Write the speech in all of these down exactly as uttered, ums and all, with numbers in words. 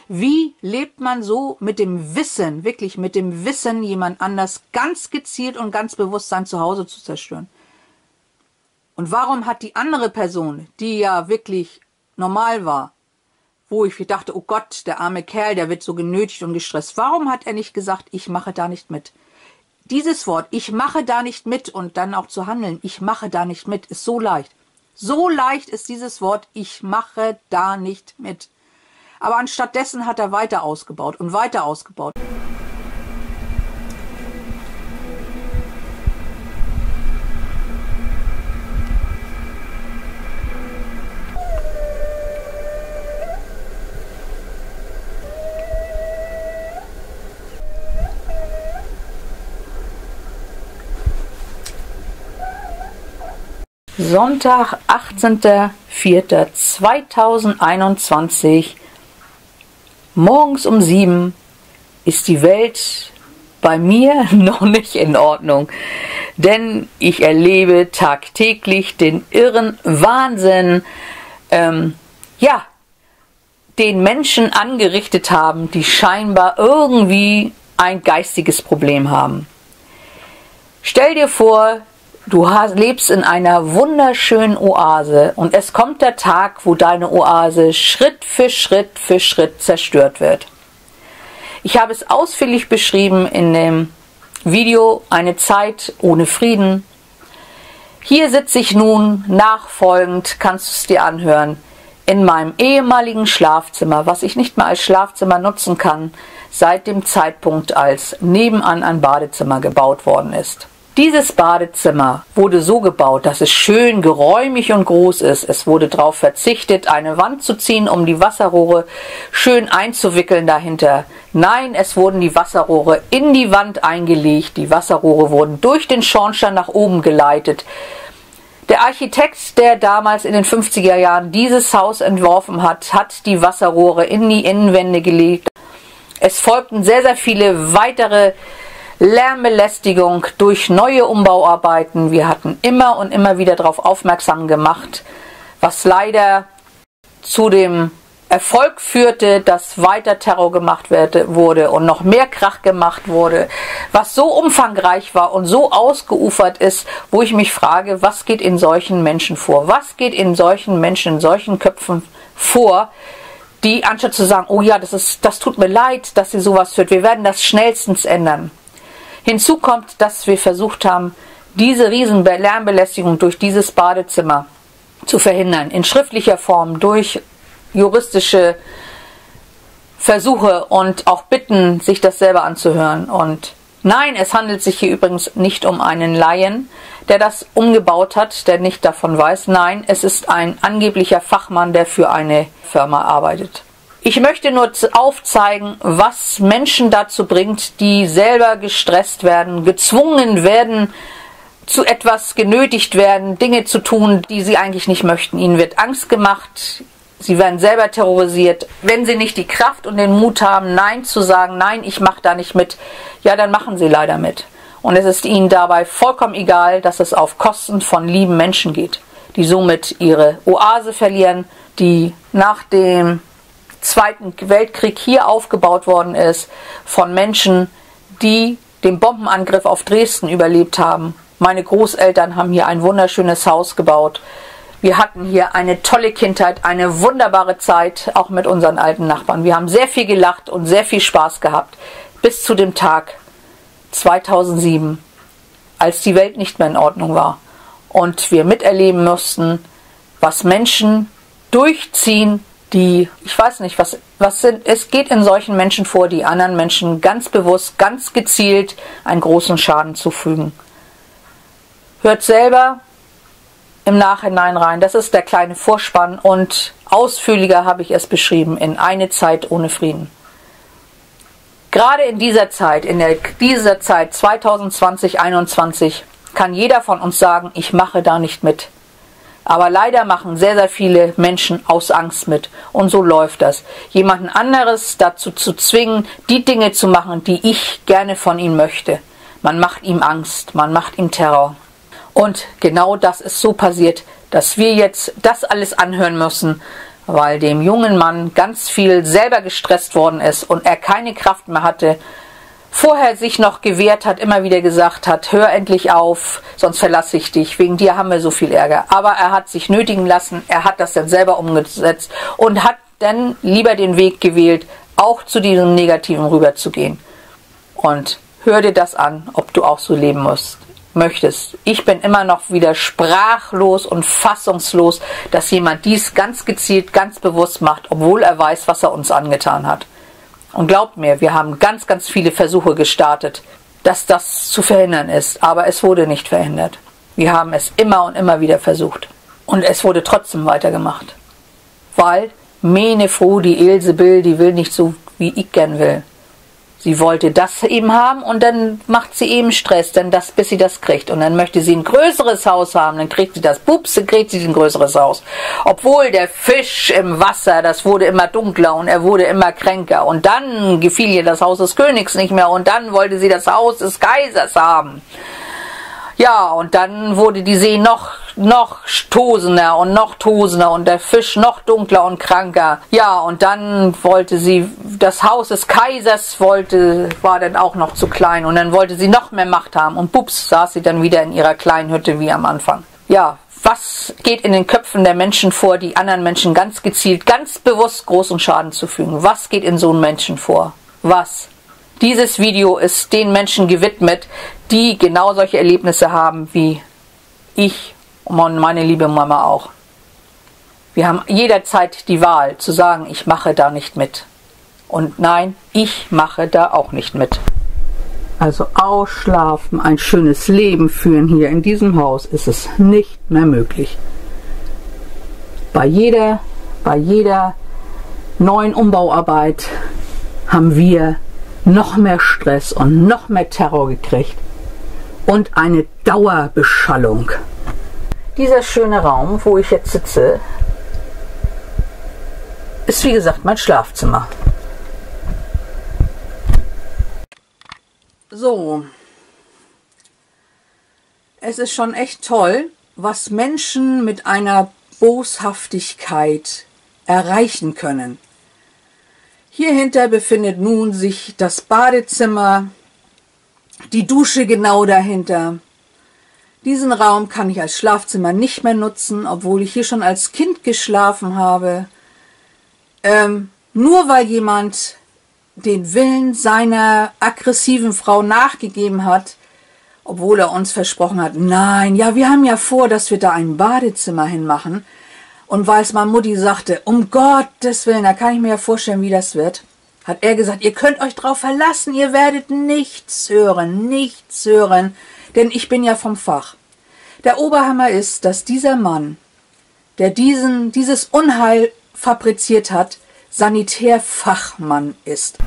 Wie lebt man so mit dem Wissen, wirklich mit dem Wissen, jemand anders ganz gezielt und ganz bewusst sein Zuhause zu zerstören? Und warum hat die andere Person, die ja wirklich normal war, wo ich dachte, oh Gott, der arme Kerl, der wird so genötigt und gestresst, warum hat er nicht gesagt, ich mache da nicht mit? Dieses Wort, ich mache da nicht mit und dann auch zu handeln, ich mache da nicht mit, ist so leicht. So leicht ist dieses Wort, ich mache da nicht mit. Aber anstattdessen hat er weiter ausgebaut und weiter ausgebaut. Sonntag, achtzehnter vierter zweitausendeinundzwanzig, morgens um sieben ist die Welt bei mir noch nicht in Ordnung, denn ich erlebe tagtäglich den irren Wahnsinn, ähm, ja, den Menschen angerichtet haben, die scheinbar irgendwie ein geistiges Problem haben. Stell dir vor, du hast, lebst in einer wunderschönen Oase und es kommt der Tag, wo deine Oase Schritt für Schritt für Schritt zerstört wird. Ich habe es ausführlich beschrieben in dem Video Eine Zeit ohne Frieden. Hier sitze ich nun nachfolgend, kannst du es dir anhören, in meinem ehemaligen Schlafzimmer, was ich nicht mehr als Schlafzimmer nutzen kann, seit dem Zeitpunkt, als nebenan ein Badezimmer gebaut worden ist. Dieses Badezimmer wurde so gebaut, dass es schön geräumig und groß ist. Es wurde darauf verzichtet, eine Wand zu ziehen, um die Wasserrohre schön einzuwickeln dahinter. Nein, es wurden die Wasserrohre in die Wand eingelegt. Die Wasserrohre wurden durch den Schornstein nach oben geleitet. Der Architekt, der damals in den fünfziger Jahren dieses Haus entworfen hat, hat die Wasserrohre in die Innenwände gelegt. Es folgten sehr, sehr viele weitere Lärmbelästigung durch neue Umbauarbeiten. Wir hatten immer und immer wieder darauf aufmerksam gemacht, was leider zu dem Erfolg führte, dass weiter Terror gemacht wurde und noch mehr Krach gemacht wurde, was so umfangreich war und so ausgeufert ist, wo ich mich frage, was geht in solchen Menschen vor? Was geht in solchen Menschen, in solchen Köpfen vor, die anstatt zu sagen, oh ja, das ist, das tut mir leid, dass sie sowas führt, wir werden das schnellstens ändern. Hinzu kommt, dass wir versucht haben, diese riesen Lärmbelästigung durch dieses Badezimmer zu verhindern, in schriftlicher Form, durch juristische Versuche und auch Bitten, sich das selber anzuhören. Und nein, es handelt sich hier übrigens nicht um einen Laien, der das umgebaut hat, der nicht davon weiß. Nein, es ist ein angeblicher Fachmann, der für eine Firma arbeitet. Ich möchte nur aufzeigen, was Menschen dazu bringt, die selber gestresst werden, gezwungen werden, zu etwas genötigt werden, Dinge zu tun, die sie eigentlich nicht möchten. Ihnen wird Angst gemacht, sie werden selber terrorisiert. Wenn sie nicht die Kraft und den Mut haben, Nein zu sagen, nein, ich mache da nicht mit, ja, dann machen sie leider mit. Und es ist ihnen dabei vollkommen egal, dass es auf Kosten von lieben Menschen geht, die somit ihre Oase verlieren, die nach dem Zweiten Weltkrieg hier aufgebaut worden ist, von Menschen, die den Bombenangriff auf Dresden überlebt haben. Meine Großeltern haben hier ein wunderschönes Haus gebaut. Wir hatten hier eine tolle Kindheit, eine wunderbare Zeit, auch mit unseren alten Nachbarn. Wir haben sehr viel gelacht und sehr viel Spaß gehabt, bis zu dem Tag zweitausendsieben, als die Welt nicht mehr in Ordnung war und wir miterleben mussten, was Menschen durchziehen, die, ich weiß nicht, was, was sind, es geht in solchen Menschen vor, die anderen Menschen ganz bewusst, ganz gezielt einen großen Schaden zufügen. Hört selber im Nachhinein rein, das ist der kleine Vorspann und ausführlicher habe ich es beschrieben in Eine Zeit ohne Frieden. Gerade in dieser Zeit, in der, dieser Zeit zweitausendzwanzig, einundzwanzig, kann jeder von uns sagen, ich mache da nicht mit. Aber leider machen sehr, sehr viele Menschen aus Angst mit. Und so läuft das. Jemanden anderes dazu zu zwingen, die Dinge zu machen, die ich gerne von ihm möchte. Man macht ihm Angst, man macht ihm Terror. Und genau das ist so passiert, dass wir jetzt das alles anhören müssen, weil dem jungen Mann ganz viel selber gestresst worden ist und er keine Kraft mehr hatte, vorher sich noch gewehrt hat, immer wieder gesagt hat, hör endlich auf, sonst verlasse ich dich, wegen dir haben wir so viel Ärger. Aber er hat sich nötigen lassen, er hat das dann selber umgesetzt und hat dann lieber den Weg gewählt, auch zu diesem Negativen rüberzugehen. Und hör dir das an, ob du auch so leben musst, möchtest. Ich bin immer noch wieder sprachlos und fassungslos, dass jemand dies ganz gezielt, ganz bewusst macht, obwohl er weiß, was er uns angetan hat. Und glaubt mir, wir haben ganz, ganz viele Versuche gestartet, dass das zu verhindern ist. Aber es wurde nicht verhindert. Wir haben es immer und immer wieder versucht. Und es wurde trotzdem weitergemacht. Weil, meine Frau, die Ilsebill, die will nicht so, wie ich gern will. Sie wollte das eben haben und dann macht sie eben Stress, denn das, bis sie das kriegt. Und dann möchte sie ein größeres Haus haben, dann kriegt sie das, pups, dann kriegt sie ein größeres Haus. Obwohl der Fisch im Wasser, das wurde immer dunkler und er wurde immer kränker. Und dann gefiel ihr das Haus des Königs nicht mehr und dann wollte sie das Haus des Kaisers haben. Ja, und dann wurde die See noch, noch tosender und noch tosender und der Fisch noch dunkler und kranker. Ja, und dann wollte sie, das Haus des Kaisers wollte, war dann auch noch zu klein und dann wollte sie noch mehr Macht haben und pups, saß sie dann wieder in ihrer kleinen Hütte wie am Anfang. Ja, was geht in den Köpfen der Menschen vor, die anderen Menschen ganz gezielt, ganz bewusst großen Schaden zu fügen? Was geht in so einem Menschen vor? Was? Dieses Video ist den Menschen gewidmet, die genau solche Erlebnisse haben wie ich und meine liebe Mama auch. Wir haben jederzeit die Wahl zu sagen, ich mache da nicht mit. Und nein, ich mache da auch nicht mit. Also ausschlafen, ein schönes Leben führen hier in diesem Haus ist es nicht mehr möglich. Bei jeder, bei jeder neuen Umbauarbeit haben wir noch mehr Stress und noch mehr Terror gekriegt und eine Dauerbeschallung. Dieser schöne Raum, wo ich jetzt sitze, ist wie gesagt mein Schlafzimmer. So, es ist schon echt toll, was Menschen mit einer Boshaftigkeit erreichen können. Hierhinter befindet nun sich das Badezimmer, die Dusche genau dahinter. Diesen Raum kann ich als Schlafzimmer nicht mehr nutzen, obwohl ich hier schon als Kind geschlafen habe. Ähm, nur weil jemand den Willen seiner aggressiven Frau nachgegeben hat, obwohl er uns versprochen hat, nein, ja, wir haben ja vor, dass wir da ein Badezimmer hinmachen. Und weil es mal Mutti sagte, um Gottes Willen, da kann ich mir ja vorstellen, wie das wird, hat er gesagt, ihr könnt euch drauf verlassen, ihr werdet nichts hören, nichts hören, denn ich bin ja vom Fach. Der Oberhammer ist, dass dieser Mann, der diesen, dieses Unheil fabriziert hat, Sanitärfachmann ist.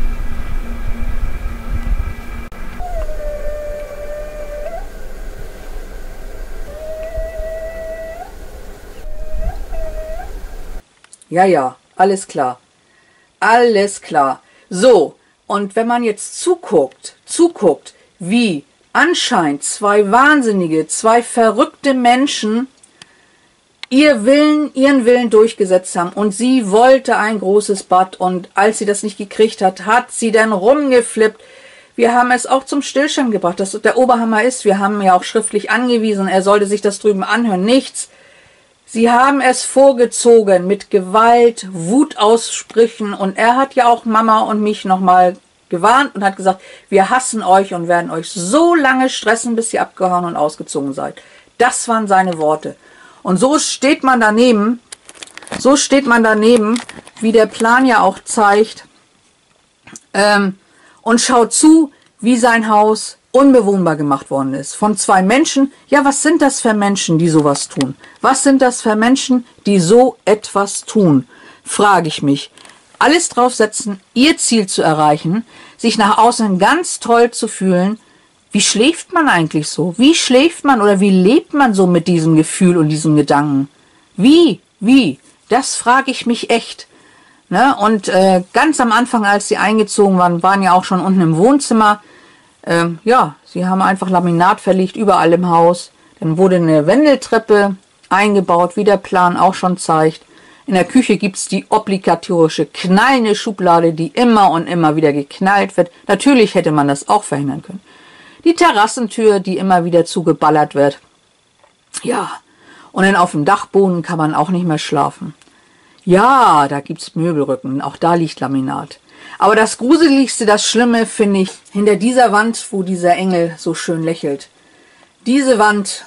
Ja, ja, alles klar. Alles klar. So, und wenn man jetzt zuguckt, zuguckt, wie anscheinend zwei Wahnsinnige, zwei verrückte Menschen ihr Willen, ihren Willen durchgesetzt haben und sie wollte ein großes Bad und als sie das nicht gekriegt hat, hat sie dann rumgeflippt. Wir haben es auch zum Stillstand gebracht, dass der Oberhammer ist. Wir haben ja auch schriftlich angewiesen, er sollte sich das drüben anhören. Nichts. Sie haben es vorgezogen mit Gewalt, Wutausbrüchen und er hat ja auch Mama und mich nochmal gewarnt und hat gesagt, wir hassen euch und werden euch so lange stressen, bis ihr abgehauen und ausgezogen seid. Das waren seine Worte. Und so steht man daneben, so steht man daneben, wie der Plan ja auch zeigt, ähm, und schaut zu, wie sein Haus unbewohnbar gemacht worden ist. Von zwei Menschen. Ja, was sind das für Menschen, die sowas tun? Was sind das für Menschen, die so etwas tun? Frage ich mich. Alles draufsetzen, ihr Ziel zu erreichen, sich nach außen ganz toll zu fühlen. Wie schläft man eigentlich so? Wie schläft man oder wie lebt man so mit diesem Gefühl und diesem Gedanken? Wie? Wie? Das frage ich mich echt. Ne? Und äh, ganz am Anfang, als sie eingezogen waren, waren ja auch schon unten im Wohnzimmer. Ähm, ja, sie haben einfach Laminat verlegt, überall im Haus. Dann wurde eine Wendeltreppe eingebaut, wie der Plan auch schon zeigt. In der Küche gibt es die obligatorische knallende Schublade, die immer und immer wieder geknallt wird. Natürlich hätte man das auch verhindern können. Die Terrassentür, die immer wieder zugeballert wird. Ja, und dann auf dem Dachboden kann man auch nicht mehr schlafen. Ja, da gibt es Möbelrücken, auch da liegt Laminat. Aber das Gruseligste, das Schlimme finde ich hinter dieser Wand, wo dieser Engel so schön lächelt. Diese Wand,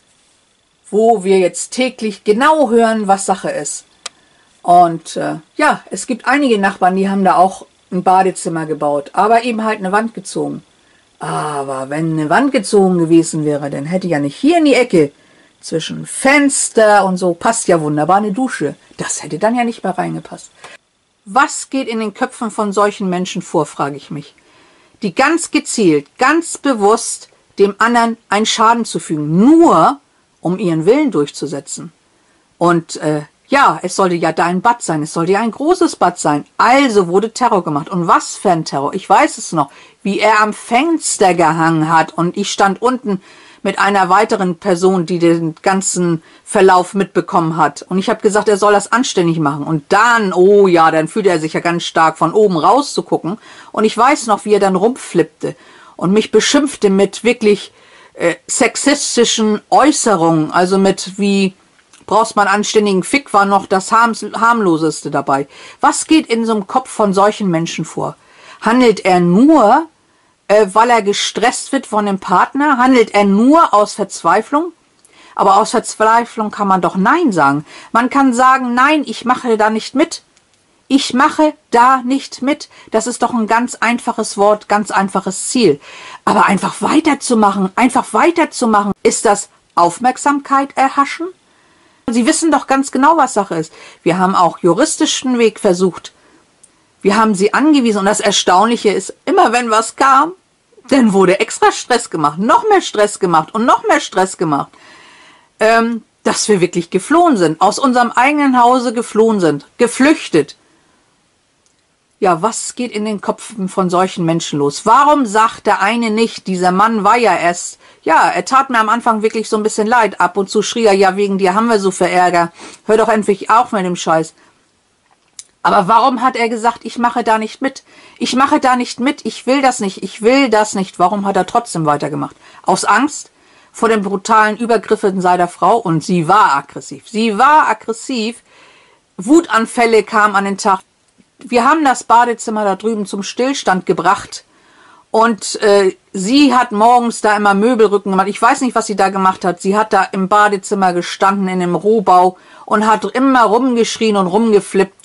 wo wir jetzt täglich genau hören, was Sache ist. Und äh, ja, es gibt einige Nachbarn, die haben da auch ein Badezimmer gebaut, aber eben halt eine Wand gezogen. Aber wenn eine Wand gezogen gewesen wäre, dann hätte ja nicht hier in die Ecke zwischen Fenster und so, passt ja wunderbar eine Dusche. Das hätte dann ja nicht mehr reingepasst. Was geht in den Köpfen von solchen Menschen vor, frage ich mich. Die ganz gezielt, ganz bewusst dem anderen einen Schaden zu fügen, nur um ihren Willen durchzusetzen. Und äh, ja, es sollte ja da ein Bad sein, es sollte ja ein großes Bad sein. Also wurde Terror gemacht. Und was für ein Terror? Ich weiß es noch, wie er am Fenster gehangen hat und ich stand unten mit einer weiteren Person, die den ganzen Verlauf mitbekommen hat. Und ich habe gesagt, er soll das anständig machen. Und dann, oh ja, dann fühlte er sich ja ganz stark von oben raus zu gucken. Und ich weiß noch, wie er dann rumflippte und mich beschimpfte mit wirklich äh, sexistischen Äußerungen, also mit wie brauchst man anständigen Fick, war noch das harmloseste dabei. Was geht in so einem Kopf von solchen Menschen vor? Handelt er nur, äh, weil er gestresst wird von dem Partner? Handelt er nur aus Verzweiflung? Aber aus Verzweiflung kann man doch Nein sagen. Man kann sagen, nein, ich mache da nicht mit. Ich mache da nicht mit. Das ist doch ein ganz einfaches Wort, ganz einfaches Ziel. Aber einfach weiterzumachen, einfach weiterzumachen, ist das Aufmerksamkeit erhaschen? Sie wissen doch ganz genau, was Sache ist. Wir haben auch juristischen Weg versucht. Wir haben sie angewiesen. Und das Erstaunliche ist, immer wenn was kam, dann wurde extra Stress gemacht, noch mehr Stress gemacht und noch mehr Stress gemacht. Ähm, dass wir wirklich geflohen sind, aus unserem eigenen Hause geflohen sind, geflüchtet. Ja, was geht in den Köpfen von solchen Menschen los? Warum sagt der eine nicht, dieser Mann war ja erst, ja, er tat mir am Anfang wirklich so ein bisschen leid. Ab und zu schrie er, ja, wegen dir haben wir so viel Ärger. Hör doch endlich auf mit dem Scheiß. Aber warum hat er gesagt, ich mache da nicht mit? Ich mache da nicht mit, ich will das nicht, ich will das nicht. Warum hat er trotzdem weitergemacht? Aus Angst vor den brutalen Übergriffen seiner Frau. Und sie war aggressiv. Sie war aggressiv. Wutanfälle kamen an den Tag. Wir haben das Badezimmer da drüben zum Stillstand gebracht und äh, sie hat morgens da immer Möbelrücken gemacht. Ich weiß nicht, was sie da gemacht hat. Sie hat da im Badezimmer gestanden in dem Rohbau und hat immer rumgeschrien und rumgeflippt.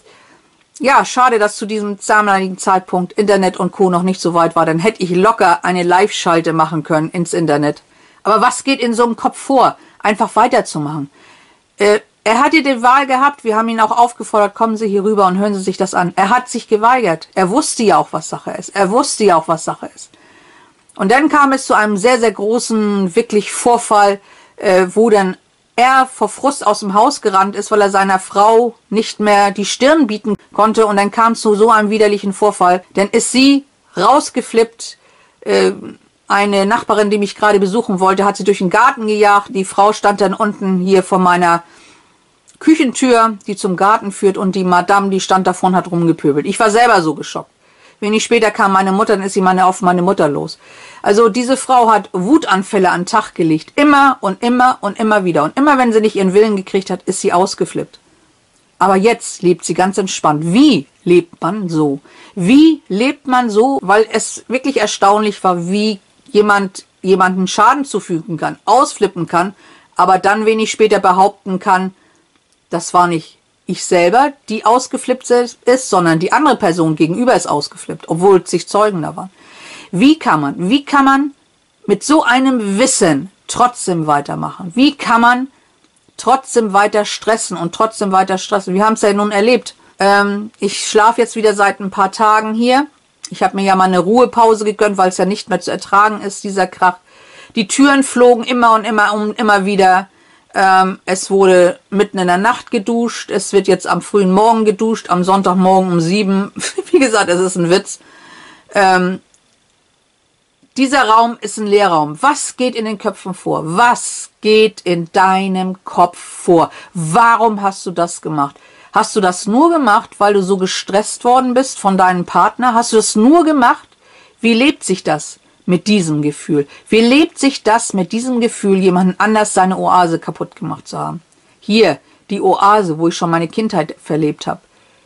Ja, schade, dass zu diesem damaligen Zeitpunkt Internet und Co. noch nicht so weit war. Dann hätte ich locker eine Live-Schalte machen können ins Internet. Aber was geht in so einem Kopf vor? Einfach weiterzumachen. Äh, Er hatte die Wahl gehabt, wir haben ihn auch aufgefordert, kommen Sie hier rüber und hören Sie sich das an. Er hat sich geweigert. Er wusste ja auch, was Sache ist. Er wusste ja auch, was Sache ist. Und dann kam es zu einem sehr, sehr großen, wirklich Vorfall, äh, wo dann er vor Frust aus dem Haus gerannt ist, weil er seiner Frau nicht mehr die Stirn bieten konnte. Und dann kam es zu so einem widerlichen Vorfall. Dann ist sie rausgeflippt. Äh, eine Nachbarin, die mich gerade besuchen wollte, hat sie durch den Garten gejagt. Die Frau stand dann unten hier vor meiner Küchentür, die zum Garten führt, und die Madame, die stand davon, hat rumgepöbelt. Ich war selber so geschockt. Wenig später kam meine Mutter, dann ist sie meine, auf meine Mutter los. Also diese Frau hat Wutanfälle an den Tag gelegt. Immer und immer und immer wieder. Und immer, wenn sie nicht ihren Willen gekriegt hat, ist sie ausgeflippt. Aber jetzt lebt sie ganz entspannt. Wie lebt man so? Wie lebt man so? Weil es wirklich erstaunlich war, wie jemand jemanden Schaden zufügen kann, ausflippen kann, aber dann wenig später behaupten kann, das war nicht ich selber, die ausgeflippt ist, sondern die andere Person gegenüber ist ausgeflippt, obwohl sich Zeugen da waren. Wie kann man, wie kann man mit so einem Wissen trotzdem weitermachen? Wie kann man trotzdem weiter stressen und trotzdem weiter stressen? Wir haben es ja nun erlebt. Ähm, ich schlafe jetzt wieder seit ein paar Tagen hier. Ich habe mir ja mal eine Ruhepause gegönnt, weil es ja nicht mehr zu ertragen ist, dieser Krach. Die Türen flogen immer und immer und immer wieder. Ähm, es wurde mitten in der Nacht geduscht. Es wird jetzt am frühen Morgen geduscht, am Sonntagmorgen um sieben. Wie gesagt, es ist ein Witz. Ähm, dieser Raum ist ein Leerraum. Was geht in den Köpfen vor? Was geht in deinem Kopf vor? Warum hast du das gemacht? Hast du das nur gemacht, weil du so gestresst worden bist von deinem Partner? Hast du das nur gemacht? Wie lebt sich das mit diesem Gefühl? Wie lebt sich das mit diesem Gefühl, jemanden anders seine Oase kaputt gemacht zu haben? Hier, die Oase, wo ich schon meine Kindheit verlebt habe.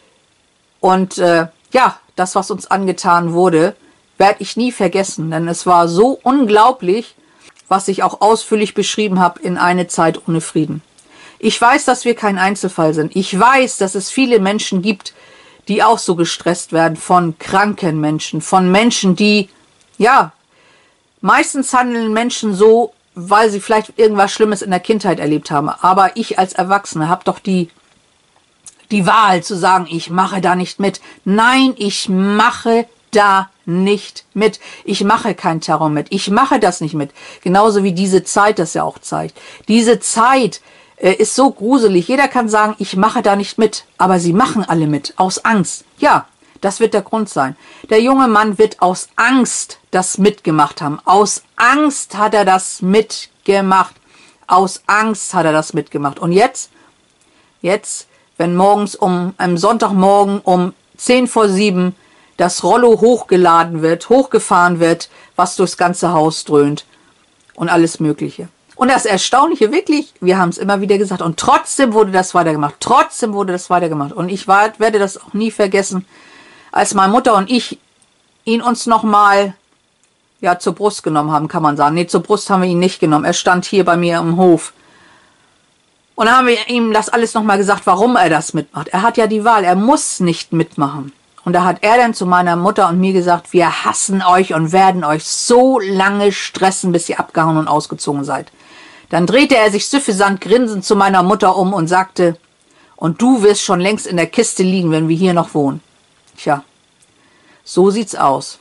Und äh, ja, das, was uns angetan wurde, werde ich nie vergessen, denn es war so unglaublich, was ich auch ausführlich beschrieben habe in Eine Zeit ohne Frieden. Ich weiß, dass wir kein Einzelfall sind. Ich weiß, dass es viele Menschen gibt, die auch so gestresst werden von kranken Menschen, von Menschen, die, ja, meistens handeln Menschen so, weil sie vielleicht irgendwas Schlimmes in der Kindheit erlebt haben. Aber ich als Erwachsene habe doch die, die Wahl zu sagen, ich mache da nicht mit. Nein, ich mache da nicht mit. Ich mache keinen Terror mit. Ich mache das nicht mit. Genauso wie diese Zeit das ja auch zeigt. Diese Zeit äh, ist so gruselig. Jeder kann sagen, ich mache da nicht mit. Aber sie machen alle mit. Aus Angst. Ja, das wird der Grund sein. Der junge Mann wird aus Angst das mitgemacht haben. Aus Angst hat er das mitgemacht. Aus Angst hat er das mitgemacht. Und jetzt, jetzt, wenn morgens um, am Sonntagmorgen um zehn vor sieben das Rollo hochgeladen wird, hochgefahren wird, was durchs ganze Haus dröhnt und alles Mögliche. Und das Erstaunliche wirklich, wir haben es immer wieder gesagt, und trotzdem wurde das weitergemacht, trotzdem wurde das weitergemacht. Und ich war, werde das auch nie vergessen, als meine Mutter und ich ihn uns nochmal ja, zur Brust genommen haben, kann man sagen. Nee, zur Brust haben wir ihn nicht genommen. Er stand hier bei mir im Hof. Und dann haben wir ihm das alles nochmal gesagt, warum er das mitmacht. Er hat ja die Wahl, er muss nicht mitmachen. Und da hat er dann zu meiner Mutter und mir gesagt, wir hassen euch und werden euch so lange stressen, bis ihr abgehauen und ausgezogen seid. Dann drehte er sich süffisant grinsend zu meiner Mutter um und sagte, und du wirst schon längst in der Kiste liegen, wenn wir hier noch wohnen. Tja, so sieht's aus.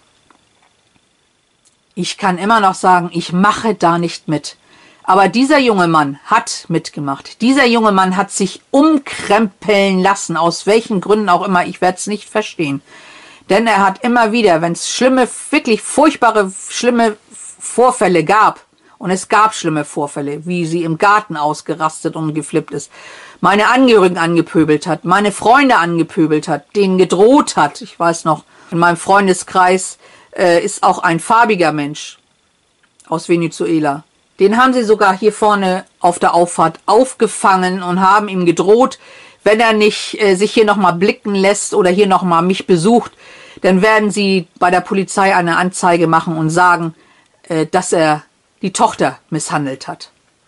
Ich kann immer noch sagen, ich mache da nicht mit. Aber dieser junge Mann hat mitgemacht. Dieser junge Mann hat sich umkrempeln lassen, aus welchen Gründen auch immer. Ich werde es nicht verstehen. Denn er hat immer wieder, wenn es schlimme, wirklich furchtbare, schlimme Vorfälle gab, und es gab schlimme Vorfälle, wie sie im Garten ausgerastet und geflippt ist, meine Angehörigen angepöbelt hat, meine Freunde angepöbelt hat, denen gedroht hat. Ich weiß noch, in meinem Freundeskreis äh, ist auch ein farbiger Mensch aus Venezuela. Den haben sie sogar hier vorne auf der Auffahrt aufgefangen und haben ihm gedroht, wenn er nicht äh, sich hier nochmal blicken lässt oder hier nochmal mich besucht, dann werden sie bei der Polizei eine Anzeige machen und sagen, äh, dass er die Tochter misshandelt hat.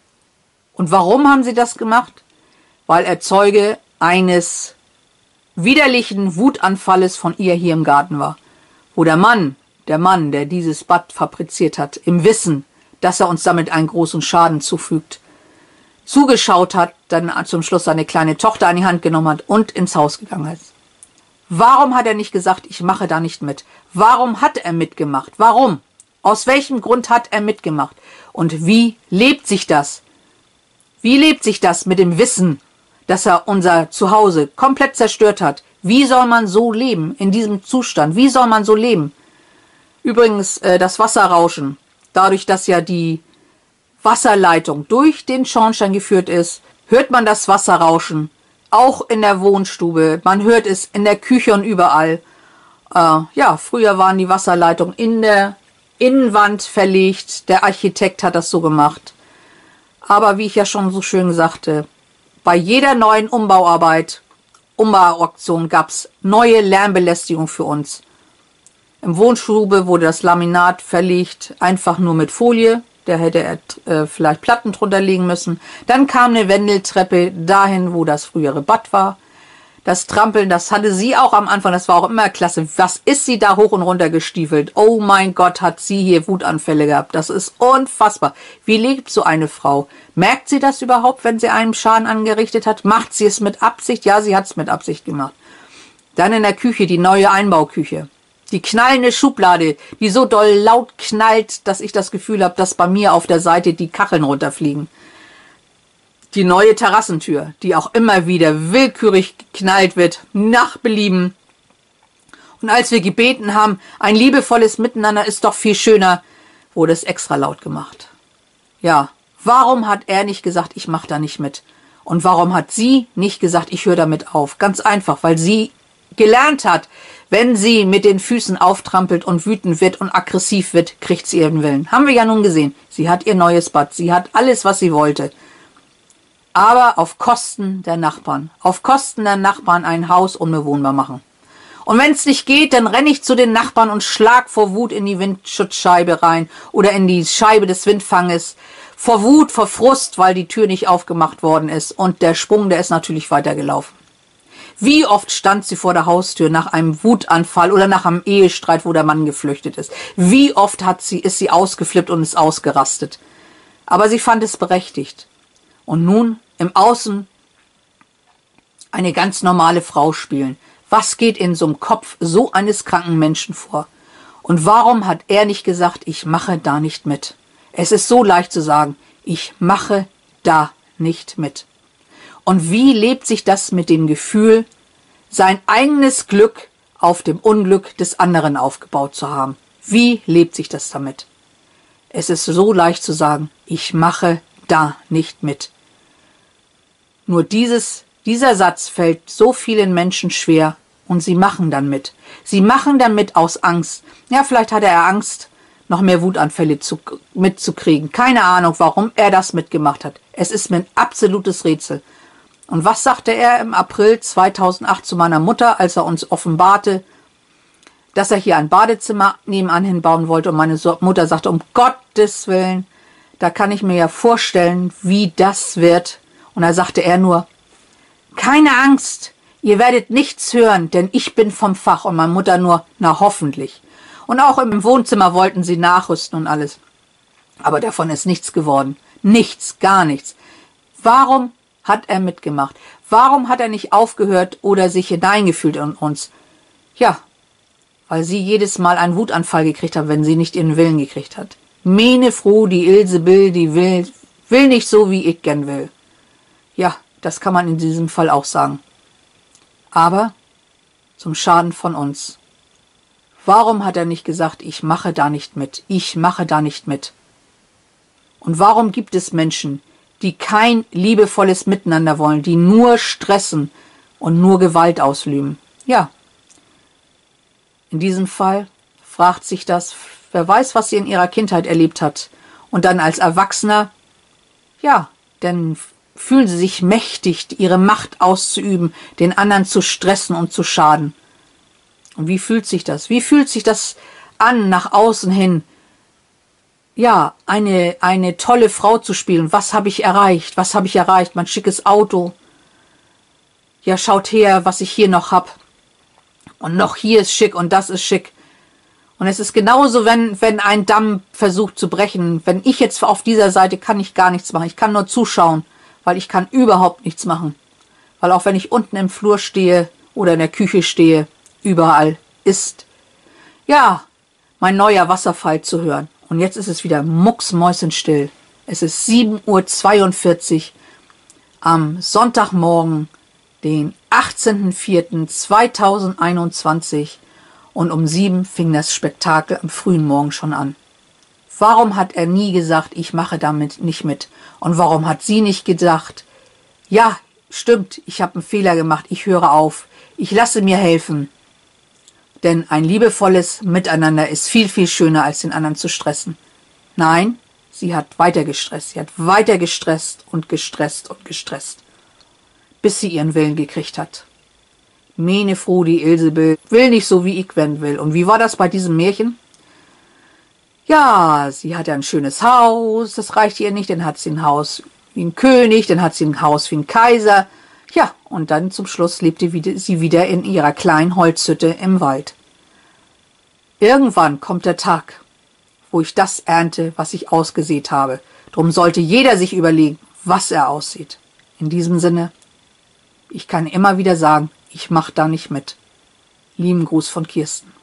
Und warum haben sie das gemacht? Weil er Zeuge eines widerlichen Wutanfalles von ihr hier im Garten war. Wo der Mann, der Mann, der dieses Bad fabriziert hat, im Wissen, dass er uns damit einen großen Schaden zufügt, zugeschaut hat, dann zum Schluss seine kleine Tochter an die Hand genommen hat und ins Haus gegangen ist. Warum hat er nicht gesagt, ich mache da nicht mit? Warum hat er mitgemacht? Warum? Aus welchem Grund hat er mitgemacht? Und wie lebt sich das? Wie lebt sich das mit dem Wissen, dass er unser Zuhause komplett zerstört hat? Wie soll man so leben in diesem Zustand? Wie soll man so leben? Übrigens, äh, das Wasserrauschen, dadurch, dass ja die Wasserleitung durch den Schornstein geführt ist, hört man das Wasserrauschen, auch in der Wohnstube. Man hört es in der Küche und überall. Äh, ja, früher waren die Wasserleitungen in der Innenwand verlegt. Der Architekt hat das so gemacht. Aber wie ich ja schon so schön sagte, bei jeder neuen Umbauarbeit, Umbauaktion gab es neue Lärmbelästigung für uns. Im Wohnstube wurde das Laminat verlegt, einfach nur mit Folie. Da hätte er äh, vielleicht Platten drunter legen müssen. Dann kam eine Wendeltreppe dahin, wo das frühere Bad war. Das Trampeln, das hatte sie auch am Anfang, das war auch immer klasse. Was ist sie da hoch und runter gestiefelt? Oh mein Gott, hat sie hier Wutanfälle gehabt. Das ist unfassbar. Wie lebt so eine Frau? Merkt sie das überhaupt, wenn sie einem Schaden angerichtet hat? Macht sie es mit Absicht? Ja, sie hat es mit Absicht gemacht. Dann in der Küche, die neue Einbauküche. Die knallende Schublade, die so doll laut knallt, dass ich das Gefühl habe, dass bei mir auf der Seite die Kacheln runterfliegen. Die neue Terrassentür, die auch immer wieder willkürlich geknallt wird, nach Belieben. Und als wir gebeten haben, ein liebevolles Miteinander ist doch viel schöner, wurde es extra laut gemacht. Ja, warum hat er nicht gesagt, ich mache da nicht mit? Und warum hat sie nicht gesagt, ich höre damit auf? Ganz einfach, weil sie gelernt hat, wenn sie mit den Füßen auftrampelt und wütend wird und aggressiv wird, kriegt sie ihren Willen. Haben wir ja nun gesehen. Sie hat ihr neues Bad. Sie hat alles, was sie wollte. Aber auf Kosten der Nachbarn. Auf Kosten der Nachbarn ein Haus unbewohnbar machen. Und wenn es nicht geht, dann renne ich zu den Nachbarn und schlag vor Wut in die Windschutzscheibe rein oder in die Scheibe des Windfanges. Vor Wut, vor Frust, weil die Tür nicht aufgemacht worden ist. Und der Sprung, der ist natürlich weitergelaufen. Wie oft stand sie vor der Haustür nach einem Wutanfall oder nach einem Ehestreit, wo der Mann geflüchtet ist. Wie oft hat sie, ist sie ausgeflippt und ist ausgerastet. Aber sie fand es berechtigt. Und nun im Außen eine ganz normale Frau spielen. Was geht in so einem Kopf so eines kranken Menschen vor? Und warum hat er nicht gesagt, ich mache da nicht mit? Es ist so leicht zu sagen, ich mache da nicht mit. Und wie lebt sich das mit dem Gefühl, sein eigenes Glück auf dem Unglück des anderen aufgebaut zu haben? Wie lebt sich das damit? Es ist so leicht zu sagen, ich mache da nicht mit. Nur dieses, dieser Satz fällt so vielen Menschen schwer und sie machen dann mit. Sie machen dann mit aus Angst. Ja, vielleicht hat er Angst, noch mehr Wutanfälle zu, mitzukriegen. Keine Ahnung, warum er das mitgemacht hat. Es ist mir ein absolutes Rätsel. Und was sagte er im April zweitausendacht zu meiner Mutter, als er uns offenbarte, dass er hier ein Badezimmer nebenan hinbauen wollte? Und meine Mutter sagte, um Gottes Willen, da kann ich mir ja vorstellen, wie das wird. Und da sagte er nur, keine Angst, ihr werdet nichts hören, denn ich bin vom Fach. Und meine Mutter nur, na hoffentlich. Und auch im Wohnzimmer wollten sie nachrüsten und alles. Aber davon ist nichts geworden. Nichts, gar nichts. Warum hat er mitgemacht? Warum hat er nicht aufgehört oder sich hineingefühlt in uns? Ja, weil sie jedes Mal einen Wutanfall gekriegt hat, wenn sie nicht ihren Willen gekriegt hat. Mene froh, die Ilse Bill, die will, will nicht so, wie ich gern will. Ja, das kann man in diesem Fall auch sagen. Aber zum Schaden von uns. Warum hat er nicht gesagt, ich mache da nicht mit, ich mache da nicht mit? Und warum gibt es Menschen, die kein liebevolles Miteinander wollen, die nur stressen und nur Gewalt ausüben? Ja, in diesem Fall fragt sich das, wer weiß, was sie in ihrer Kindheit erlebt hat. Und dann als Erwachsener, ja, dann fühlen sie sich mächtig, ihre Macht auszuüben, den anderen zu stressen und zu schaden. Und wie fühlt sich das? Wie fühlt sich das an, nach außen hin? Ja, eine, eine tolle Frau zu spielen. Was habe ich erreicht? Was habe ich erreicht? Mein schickes Auto. Ja, schaut her, was ich hier noch habe. Und noch hier ist schick und das ist schick. Und es ist genauso, wenn, wenn ein Damm versucht zu brechen. Wenn ich jetzt auf dieser Seite kann ich gar nichts machen. Ich kann nur zuschauen, weil ich kann überhaupt nichts machen. Weil auch wenn ich unten im Flur stehe oder in der Küche stehe, überall ist, ja, mein neuer Wasserfall zu hören. Und jetzt ist es wieder mucksmäuschenstill. Es ist sieben Uhr zweiundvierzig am Sonntagmorgen, den achtzehnten vierten zweitausendeinundzwanzig. Und um sieben fing das Spektakel am frühen Morgen schon an. Warum hat er nie gesagt, ich mache damit nicht mit? Und warum hat sie nicht gedacht, ja, stimmt, ich habe einen Fehler gemacht, ich höre auf, ich lasse mir helfen. Denn ein liebevolles Miteinander ist viel, viel schöner, als den anderen zu stressen. Nein, sie hat weiter gestresst. Sie hat weiter gestresst und gestresst und gestresst, bis sie ihren Willen gekriegt hat. Mene froh, die Ilse Bill, will nicht so, wie ich wenn will. Und wie war das bei diesem Märchen? Ja, sie hatte ein schönes Haus, das reichte ihr nicht. Dann hat sie ein Haus wie ein König, dann hat sie ein Haus wie ein Kaiser. Ja, und dann zum Schluss lebte sie wieder in ihrer kleinen Holzhütte im Wald. Irgendwann kommt der Tag, wo ich das ernte, was ich ausgesät habe. Drum sollte jeder sich überlegen, was er aussieht. In diesem Sinne, ich kann immer wieder sagen, ich mache da nicht mit. Lieben Gruß von Kirsten.